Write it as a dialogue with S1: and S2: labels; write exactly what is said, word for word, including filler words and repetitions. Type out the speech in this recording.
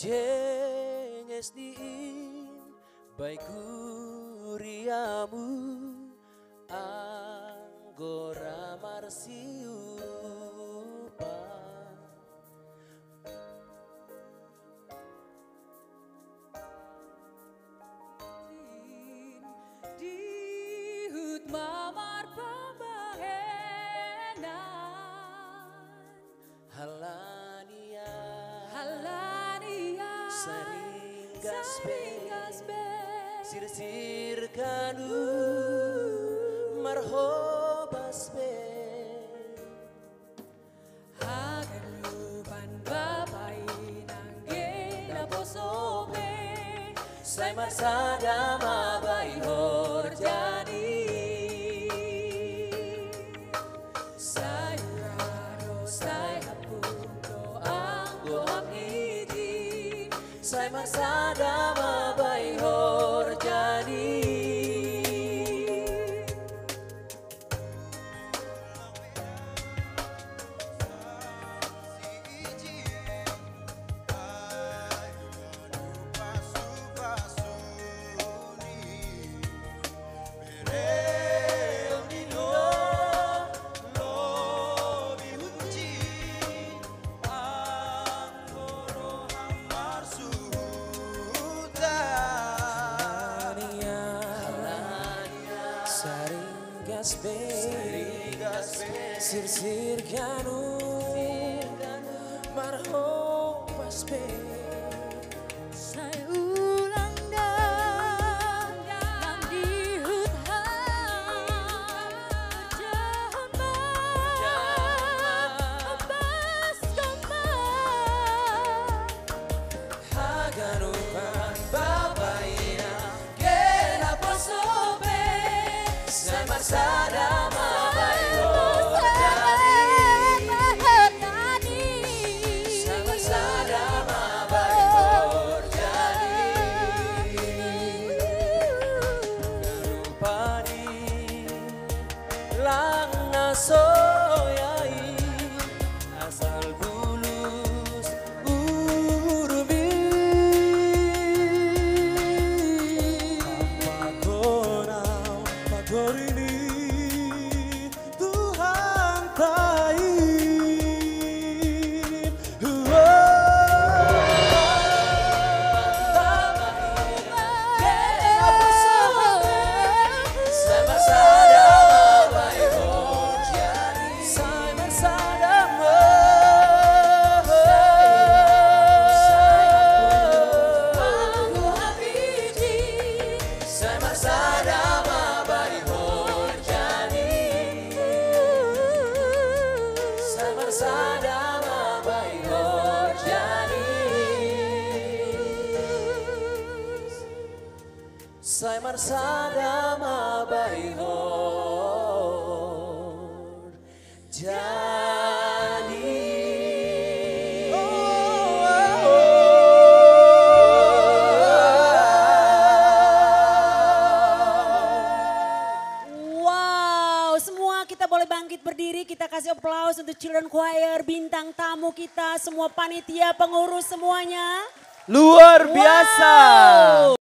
S1: Jenges diin baik kuriamu anggora marsiupa
S2: dihut mamar pembahenan
S1: halania
S2: halania
S1: saringgas be sir-sir kanu marhobas be
S2: akan lupan babai nanggela posobe
S1: sai marsada mabai horjani
S2: sai rado sai hapundo anggo hamidi
S1: sai marsada mabai horjani Saringgas be sir-sir kanu marhobas be
S2: sai ulang dan dan dihut jamba bas kembang
S1: haganupan babaina kena posobe sai marsada mabai horjani sai marsada mabai horjani rupani langna soyai asal bulus urbi
S3: Pagonau, pagorini Tuhan tain
S1: sai marsada mabai horjani sai marsada
S2: anggo hamidi
S1: sai marsada mabai horjani sai marsada mabai horjani sai marsada mabai horjani.
S4: Wow, semua kita boleh bangkit berdiri, kita kasih aplaus untuk Children Choir, bintang tamu kita, semua panitia, pengurus semuanya.
S3: Luar biasa.
S4: Wow.